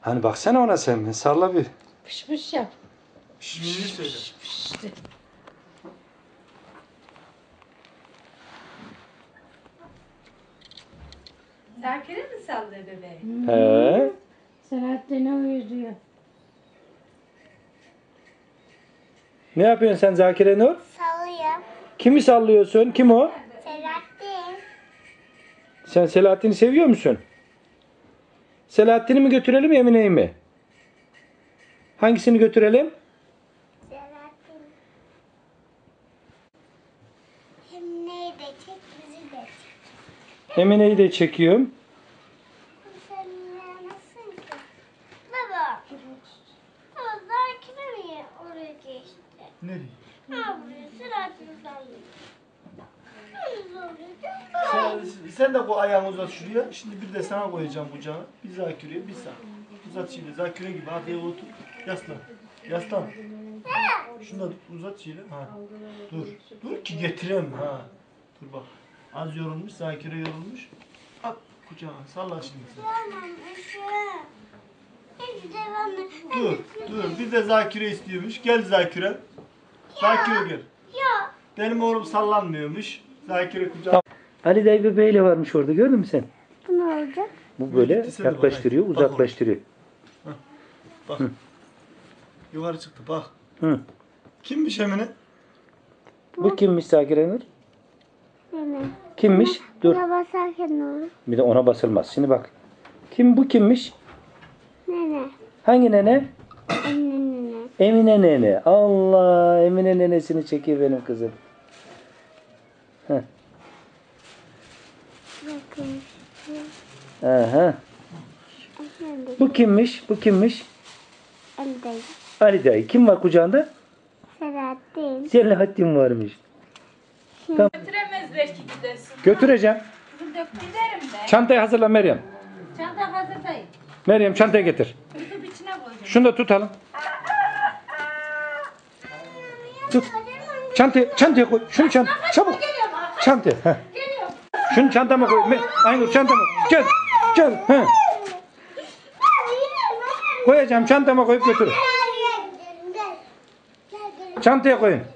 Hani baksana ona sen. Salla bir. Pış pış yap. Şimdi söyle. Pış de. Zakire mi sallıyor bebeği? He. Selahattin'e uyuyor. Ne yapıyorsun sen Zakire Nur? Sallıyorum. Kimi sallıyorsun? Kim o? Selahattin. Sen Selahattin'i seviyor musun? Selahattin'i mi götürelim Emine'yi mi? Hangisini götürelim? Selahattin. Hem neyi de çek, bizi de çek. Emine'yi de çekiyorum. Sen nasılsın ki? Baba. Baba daha kime mi oraya geçti? Nereye? Ha buraya Selahattin sallıyor. Sen de bu ayağını uzat şuraya. Şimdi bir de sana koyacağım kucağına. Bir Zakir'e, bir sana. Uzat şimdi. Zakir'e gibi arkaya otur. Yaslan. Yaslan. Şunu da uzat şöyle. Ha. Dur. Dur ki getirem. Ha. Dur bak. Az yorulmuş. Zakir'e yorulmuş. At kucağına. Salla şimdi sen. Tamam ışığı. Hiç devamlı. Dur. Dur. Bir de Zakir'e istiyormuş. Gel Zakir'e. Zakir'e gel. Ya. Benim oğlum sallanmıyormuş. Zakir'e kucağına. Ali dayı bebeğiyle varmış orada, gördün mü sen? Bu ne olacak? Bu böyle Gitti sen de yaklaştırıyor, bak, bak uzaklaştırıyor. Bak. Yukarı çıktı bak. Hı. Kimmiş Emine? Bu kimmiş Zakire Nur? Nene. Kimmiş? Dur. Buna basarken ne olur? Bir de ona basılmaz. Şimdi bak. Kim bu kimmiş? Nene. Hangi nene? Nene. Emine nene. Allah, Emine nenesini çekiyor benim kızım. Heh. Bakın. Aha. Efendim. Bu kimmiş? Bu kimmiş? Eldeyim. Ali dayı. Kim var kucağında? Selahattin. Selahattin varmış. Götüremezler ki gidesin. Götüreceğim. Kızım dök giderim de. Çantayı hazırla Meryem. Çanta hazırdayım. Meryem çantayı getir. Tutup içine koyacağım. Şunu da tutalım. Tut. Çantaya koy. Şunu çabuk. Çantaya. Heh. Şunu çantama koy. Aynur çantama. Gel. Gel. Heh. Koyacağım çantama koyup götür. Çantaya koyun.